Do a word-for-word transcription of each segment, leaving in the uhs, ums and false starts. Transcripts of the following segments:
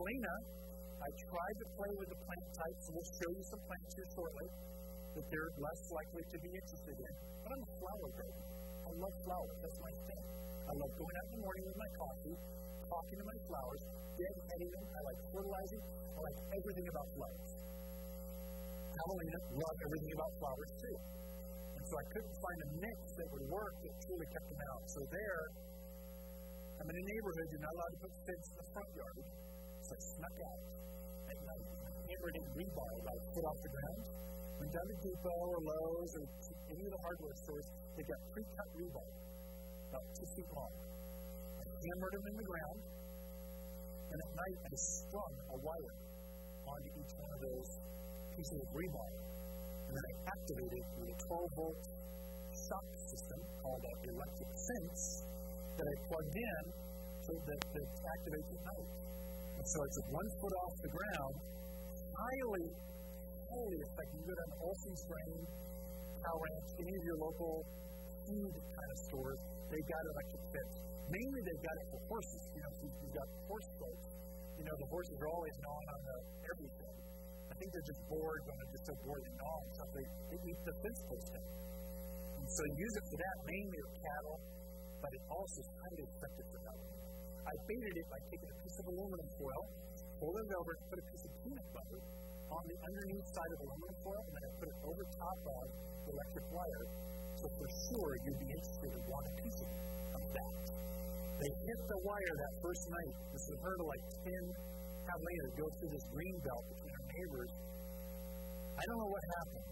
Javelina, I tried to play with the plant types, and we'll show you some plants here shortly that they're less likely to be interested in. But I'm a flower baby. I love flowers. That's my thing. I love going out in the morning with my coffee, talking to my flowers, deadheading them. I like fertilizing. I like everything about flowers. Javelina love everything about flowers too. And so I couldn't find a mix that would work that truly kept them out. So there, I'm in a neighborhood, you're not allowed to put fence in the front yard. So I snuck out at night, hammered in rebar about a foot off the ground. Went down to Depot or Lowe's or any of the hardware stores, they got pre-cut rebar, about two feet long. I hammered them in the ground, and at night I strung a wire onto each one of those pieces of rebar. And then I activated it with a twelve volt shock system called an electric fence that I plugged in so that it activates at night. And so it's one foot off the ground, highly, highly effective. You go down to Olson's Grain, Cow Ranch, any of your local food kind of stores, they've got electric fence. Mainly they've got it for horses. You know, so you've got horse folks. You know, the horses are always gnawing on the everything. I think they're just bored when they're just so bored and gnawing stuff. They, they eat the fence post up. And so use it for that, mainly for cattle, but it also is highly effective for that. I baited it by taking a piece of aluminum foil, folded it over, and put a piece of peanut butter on the underneath side of the aluminum foil, and then I put it over top of the electric wire. So for sure, you'd be interested in want a piece of, of that. They hit the wire that first night. This is a herd of like ten javelinas that go through this green belt between our neighbors. I don't know what happened,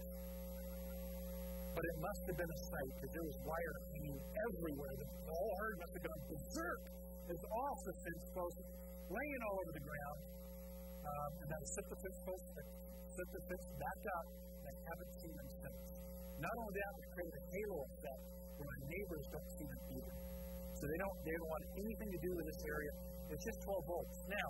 but it must have been a sight because there was wire hanging everywhere. The whole herd must have gone berserk. It's off the fence post, laying all over the ground. Um, and then I set the fence post, set the fence back up, and I haven't seen them since. Not only that, we created a halo effect where my neighbors don't see them either. So they don't, they don't want anything to do with this area. It's just twelve volts. Now,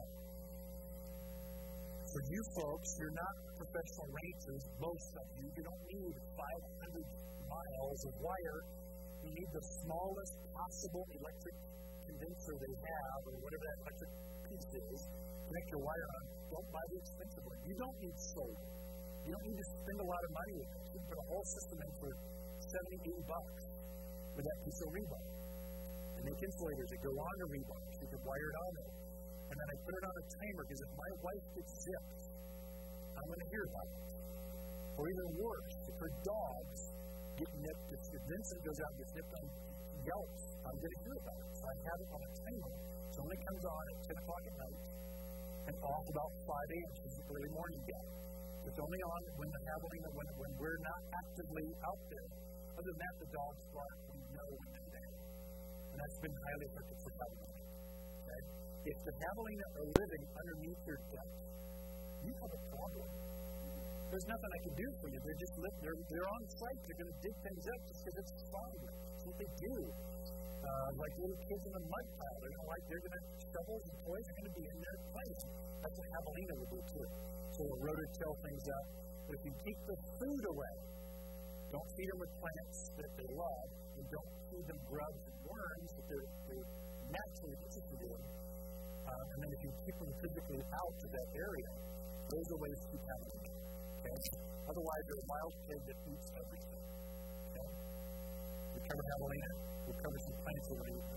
for you folks, you're not professional ranchers, most of you. You don't need five hundred miles of wire. You need the smallest possible electric condenser they have, or whatever that electric piece is. Connect your wire on. Don't buy the expensive one. You don't need solar. You don't need to spend a lot of money with it. You can put a whole system in for seventy, eighty bucks with that piece of rebar. They make insulators that go on the rebar, so you can wire it on it. And then I put it on a timer, because if my wife gets zipped, I'm going to hear about it. Or even worse, if her dogs get nipped, if Vincent goes out and gets nipped on yelps, I'm going to hear about it. So I have it on a timer. So it only comes on at ten o'clock at night and off about five a.m., which is the early morning gap. It's only on when the javelina, when, when we're not actively out there. Other than that, the dogs bark. We know when they're there. And that's been highly effective for javelina. Okay? If the javelina are living underneath your deck, you have a problem. There's nothing I can do for you. They just live, they're, they're on site. They're going to dig things up just because it's fun. That's what they do. Uh, like little kids in a mud pile. They're going to like, they're going to, shovels and toys are going to be in their place. That's what javelina will do too. So we'll rototill things up. But if you keep the food away, don't feed them with plants that they love, and don't feed them grubs and worms that they're, they're naturally interested in. Um, and then if you keep them physically out of that area, those are ways to keep javelina. Okay? Otherwise, they're a wild pig that eats everything. Okay? We cover javelina. We'll cover some plants that are